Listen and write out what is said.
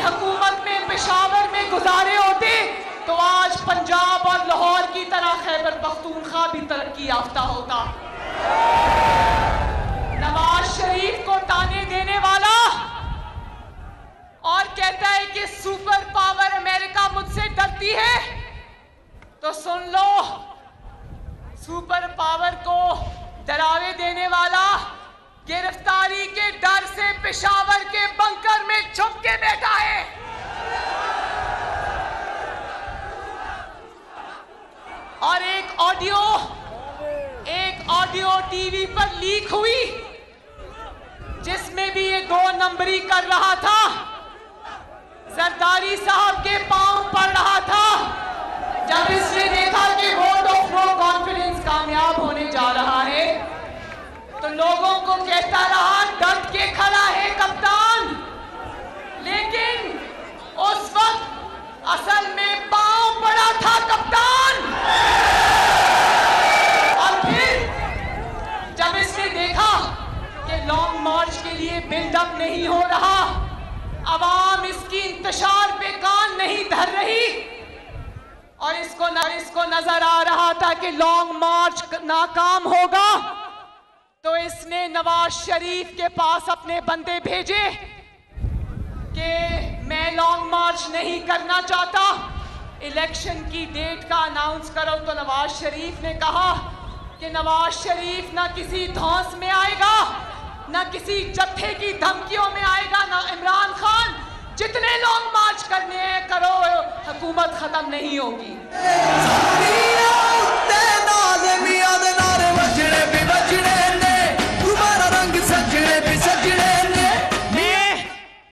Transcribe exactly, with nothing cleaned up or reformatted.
हुकूमत में पेशावर में गुजारे होते तो आज पंजाब और लाहौर की तरह खैबर पख्तूनख्वा भी तरक्की याफ्ता होता। नवाज शरीफ को ताने देने वाला और कहता है कि सुपर पावर अमेरिका मुझसे डरती है, तो सुन लो, सुपर पावर को डरावे देने वाला गिरफ्तारी के डर से पेशावर के बंकर में छुप के बैठा है। और एक ऑडियो एक ऑडियो टीवी पर लीक हुई जिसमें भी ये दो नंबरी कर रहा था, जरदारी साहब के पांव पड़ रहा था। जब इसने देखा कि वोट ऑफ नो कॉन्फिडेंस कामयाब होने जा रहा है तो लोगों को कहता रहा डट के खड़ा है कप्तान, लेकिन उस वक्त असल में पांव पड़ा था कप्तान। और फिर जब इसने देखा कि लॉन्ग मार्च के लिए बिल्डअप नहीं हो रहा, अवाम इसकी इंतशार पे कान नहीं धर रही और इसको न, इसको नजर आ रहा था कि लॉन्ग मार्च नाकाम होगा, तो इसने नवाज शरीफ के पास अपने बंदे भेजे कि मैं लॉन्ग मार्च नहीं करना चाहता, इलेक्शन की डेट का अनाउंस करो। तो नवाज शरीफ ने कहा कि नवाज शरीफ ना किसी धौंस में आएगा, ना किसी जत्थे की धमकियों में आएगा, ना इमरान खान, जितने लॉन्ग मार्च करने हैं करो, हुकूमत खत्म नहीं होगी। तुम्हारा रंग सजने